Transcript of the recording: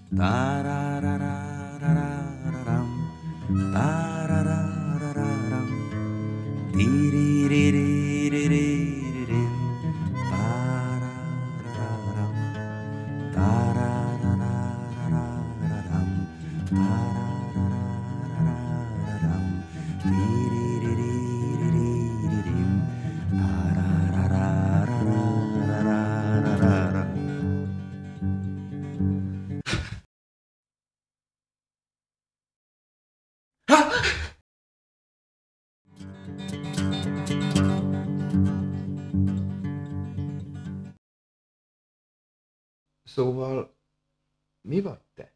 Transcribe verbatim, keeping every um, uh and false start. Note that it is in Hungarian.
Tarararararam, tarararararam, tiriririririririm, tarararam, tarararararam, tarararararam, tiriririririririm, tarararararararara. Szóval, mi vagy te?